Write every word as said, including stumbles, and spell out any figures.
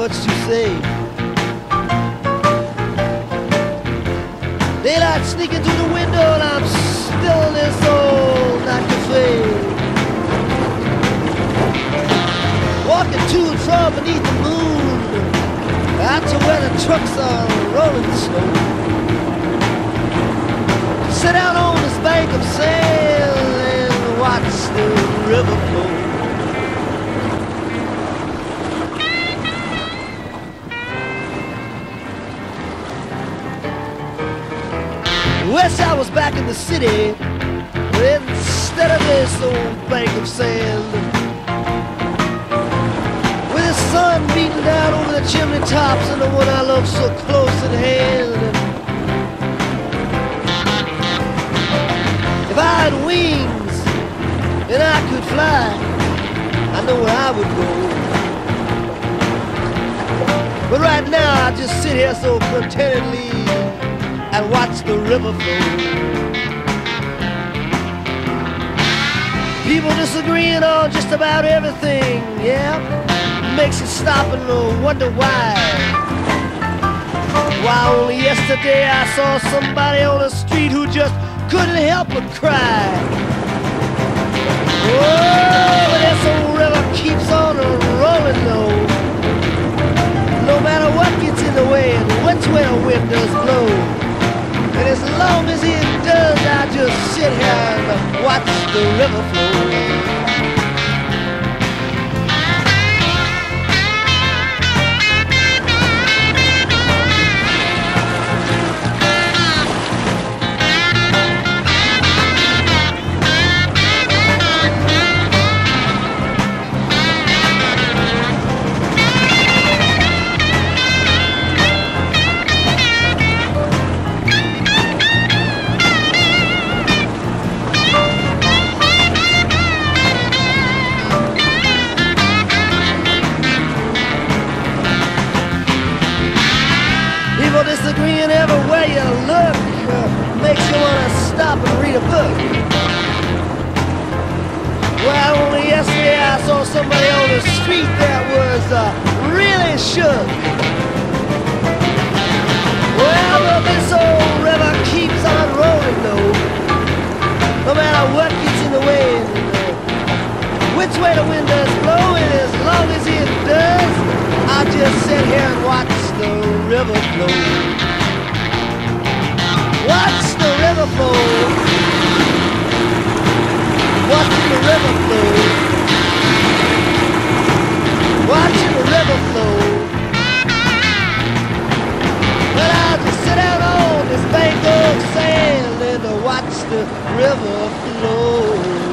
much to say. Daylight sneaking through the window and I'm still in this old night cafe. Walking to and from beneath the moon, out to where the trucks are rolling slow. Sit down on this bank of sand and watch the river flow. Wish I was back in the city, but instead of this old bank of sand, with the sun beating down over the chimney tops and the one I love so close at hand. If I had wings and I could fly, I know where I would go. But right now I just sit here so contentedly and watch the river flow. People disagreeing on just about everything, yeah, makes you stop and wonder why. Why only yesterday I saw somebody on the street who just couldn't help but cry. Oh, but this old river keeps on rolling though. No matter what gets in the way and which way the wind does blow. And as long as it does, I just sit here and watch the river flow. People disagreeing every way you look, uh, makes you want to stop and read a book. Well, only yesterday I saw somebody on the street that was uh, really shook. Well, but this old river keeps on rolling though. No matter what gets in the way and uh, which way the wind does blow, and as long as it does, I just sit here and watch the river flow. Watch the river flow. Watch the river flow. Watch the river flow. But I'll just sit out on this bank of sand and watch the river flow.